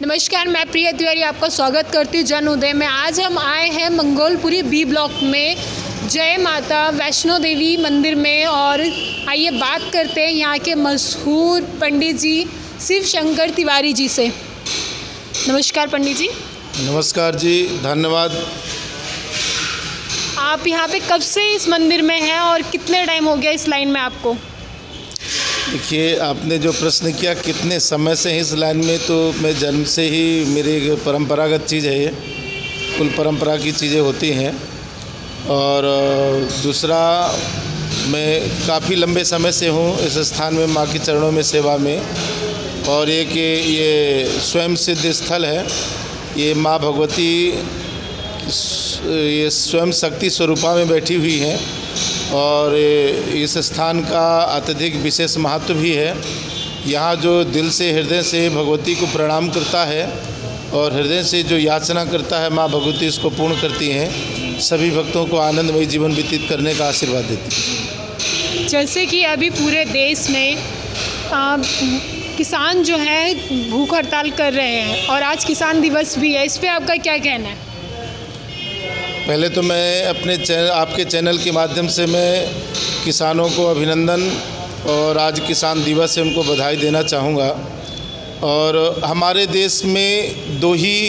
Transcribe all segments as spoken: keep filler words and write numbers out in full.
नमस्कार, मैं प्रिया तिवारी आपका स्वागत करती हूँ जन उदय में। आज हम आए हैं मंगोलपुरी बी ब्लॉक में जय माता वैष्णो देवी मंदिर में, और आइए बात करते हैं यहाँ के मशहूर पंडित जी शिव शंकर तिवारी जी से। नमस्कार पंडित जी। नमस्कार जी, धन्यवाद। आप यहाँ पे कब से इस मंदिर में हैं और कितने टाइम हो गया इस लाइन में आपको? देखिए, आपने जो प्रश्न किया कितने समय से इस लाइन में, तो मैं जन्म से ही मेरी परंपरागत चीज़ है ये, कुल परंपरा की चीज़ें होती हैं। और दूसरा, मैं काफ़ी लंबे समय से हूँ इस स्थान में, माँ के चरणों में सेवा में। और एक ये स्वयं सिद्ध स्थल है, ये माँ भगवती ये स्वयं शक्ति स्वरूपा में बैठी हुई हैं, और इस स्थान का अत्यधिक विशेष महत्व भी है। यहाँ जो दिल से हृदय से भगवती को प्रणाम करता है और हृदय से जो याचना करता है, माँ भगवती इसको पूर्ण करती हैं। सभी भक्तों को आनंदमय जीवन व्यतीत करने का आशीर्वाद देती है। जैसे कि अभी पूरे देश में आ, किसान जो है भूख हड़ताल कर रहे हैं और आज किसान दिवस भी है, इस पर आपका क्या कहना है? पहले तो मैं अपने चैनल आपके चैनल के माध्यम से मैं किसानों को अभिनंदन और आज किसान दिवस से उनको बधाई देना चाहूँगा। और हमारे देश में दो ही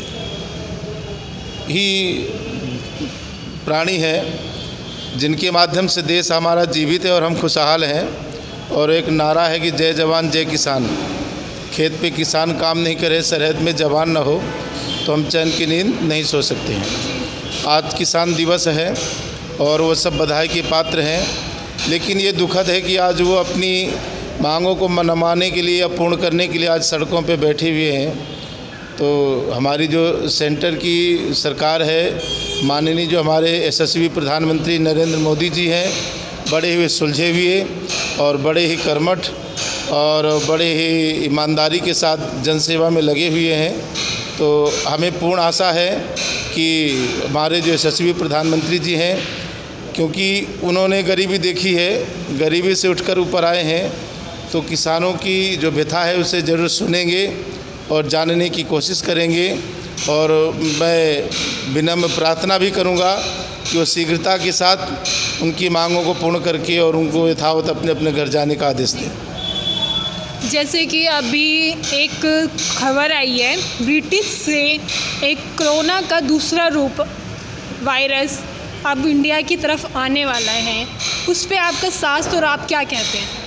ही प्राणी हैं जिनके माध्यम से देश हमारा जीवित है और हम खुशहाल हैं। और एक नारा है कि जय जवान जय किसान। खेत पे किसान काम नहीं करे, सरहद में जवान न हो, तो हम चैन की नींद नहीं सो सकते हैं। आज किसान दिवस है और वो सब बधाई के पात्र हैं, लेकिन ये दुखद है कि आज वो अपनी मांगों को मनमाने के लिए या पूर्ण करने के लिए आज सड़कों पे बैठे हुए हैं। तो हमारी जो सेंटर की सरकार है, माननीय जो हमारे यशस्वी प्रधानमंत्री नरेंद्र मोदी जी हैं, बड़े हुए सुलझे हुए और बड़े ही कर्मठ और बड़े ही ईमानदारी के साथ जनसेवा में लगे हुए हैं। तो हमें पूर्ण आशा है कि हमारे जो यशस्वी प्रधानमंत्री जी हैं, क्योंकि उन्होंने गरीबी देखी है, गरीबी से उठकर ऊपर आए हैं, तो किसानों की जो व्यथा है उसे ज़रूर सुनेंगे और जानने की कोशिश करेंगे। और मैं विनम्र प्रार्थना भी करूंगा कि वो शीघ्रता के साथ उनकी मांगों को पूर्ण करके और उनको यथावत अपने अपने घर जाने का आदेश दें। जैसे कि अभी एक खबर आई है ब्रिटिश से, एक कोरोना का दूसरा रूप वायरस अब इंडिया की तरफ आने वाला है, उस पे आपका साथ और आप क्या कहते हैं?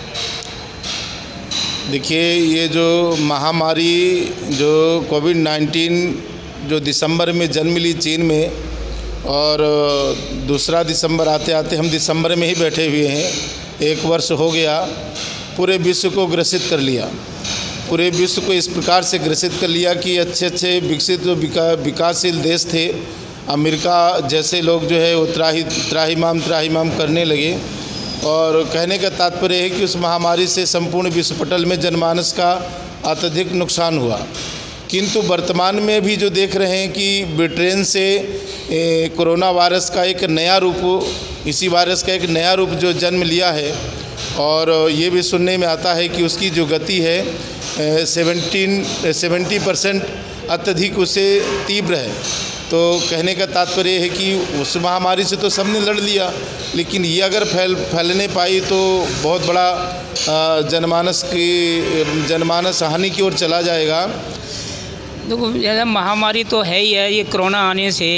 देखिए, ये जो महामारी जो कोविड नाइन्टीन जो दिसंबर में जन्म ली चीन में, और दूसरा दिसंबर आते आते हम दिसंबर में ही बैठे हुए हैं, एक वर्ष हो गया, पूरे विश्व को ग्रसित कर लिया। पूरे विश्व को इस प्रकार से ग्रसित कर लिया कि अच्छे अच्छे विकसित विका विकासशील देश थे, अमेरिका जैसे लोग जो है वो त्राही त्राहिमाम त्राहिमाम करने लगे। और कहने का तात्पर्य है कि उस महामारी से संपूर्ण विश्व पटल में जनमानस का अत्यधिक नुकसान हुआ। किंतु वर्तमान में भी जो देख रहे हैं कि ब्रिटेन से कोरोना वायरस का एक नया रूप, इसी वायरस का एक नया रूप जो जन्म लिया है, और ये भी सुनने में आता है कि उसकी जो गति है सेवनटीन सेवेंटी परसेंट अत्यधिक उससे तीव्र है। तो कहने का तात्पर्य है कि उस महामारी से तो सबने लड़ लिया, लेकिन ये अगर फैल फैलने पाई तो बहुत बड़ा जनमानस की जनमानस हानि की ओर चला जाएगा। देखो, जैसे महामारी तो है ही है, ये कोरोना आने से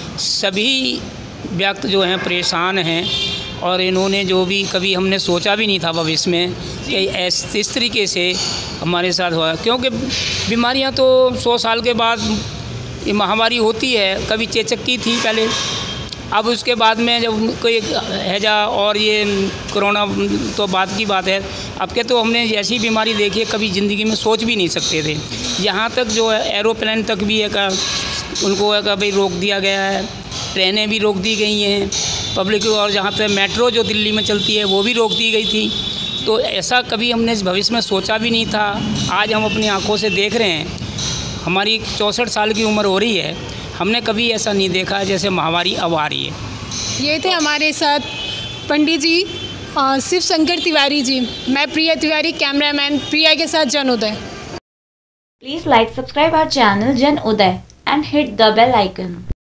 सभी व्यक्ति जो हैं परेशान हैं। और इन्होंने जो भी कभी हमने सोचा भी नहीं था भविष्य में कि इस तरीके से हमारे साथ हुआ, क्योंकि बीमारियां तो सौ साल के बाद ये महामारी होती है। कभी चेचक की थी पहले, अब उसके बाद में जब कोई हैजा और ये कोरोना तो बाद की बात है। अब के तो हमने ऐसी बीमारी देखी है कभी ज़िंदगी में सोच भी नहीं सकते थे। यहाँ तक जो है एरोप्लेन तक भी है का उनको है का भाई रोक दिया गया है, ट्रेनें भी रोक दी गई हैं पब्लिक, और जहाँ पे मेट्रो जो दिल्ली में चलती है वो भी रोक दी गई थी। तो ऐसा कभी हमने भविष्य में सोचा भी नहीं था। आज हम अपनी आंखों से देख रहे हैं, हमारी चौंसठ साल की उम्र हो रही है, हमने कभी ऐसा नहीं देखा जैसे महामारी अब आ रही है। ये थे हमारे साथ पंडित जी शिव शंकर तिवारी जी। मैं प्रिया तिवारी, कैमरामैन प्रिया के साथ जन उदय। Please like, subscribe our channel Jan Uday and hit the bell icon.